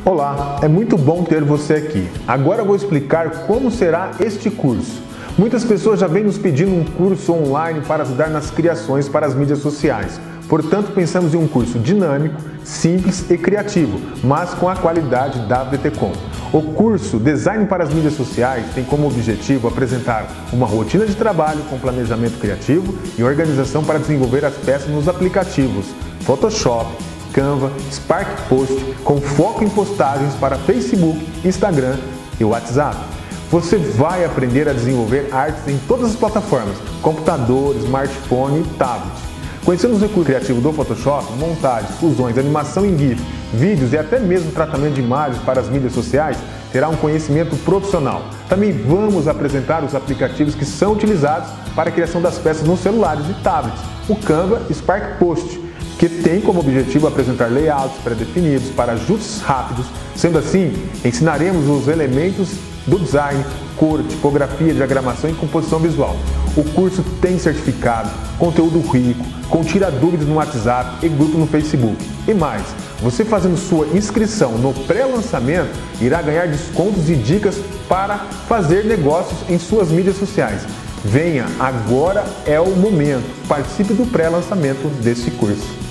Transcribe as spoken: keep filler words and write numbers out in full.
Olá, é muito bom ter você aqui. Agora eu vou explicar como será este curso. Muitas pessoas já vêm nos pedindo um curso online para ajudar nas criações para as mídias sociais. Portanto, pensamos em um curso dinâmico, simples e criativo, mas com a qualidade da V T Com. O curso Design para as Mídias Sociais tem como objetivo apresentar uma rotina de trabalho com planejamento criativo e organização para desenvolver as peças nos aplicativos Photoshop, Canva, Spark Post, com foco em postagens para Facebook, Instagram e WhatsApp. Você vai aprender a desenvolver artes em todas as plataformas, computador, smartphone e tablet. Conhecendo os recursos criativos do Photoshop, montagens, fusões, animação em GIF, vídeos e até mesmo tratamento de imagens para as mídias sociais, terá um conhecimento profissional. Também vamos apresentar os aplicativos que são utilizados para a criação das peças nos celulares e tablets, o Canva e Spark Post, que tem como objetivo apresentar layouts pré-definidos para ajustes rápidos. Sendo assim, ensinaremos os elementos do design, cor, tipografia, diagramação e composição visual. O curso tem certificado, conteúdo rico, com tira dúvidas no WhatsApp e grupo no Facebook. E mais, você fazendo sua inscrição no pré-lançamento irá ganhar descontos e dicas para fazer negócios em suas mídias sociais. Venha, agora é o momento. Participe do pré-lançamento deste curso.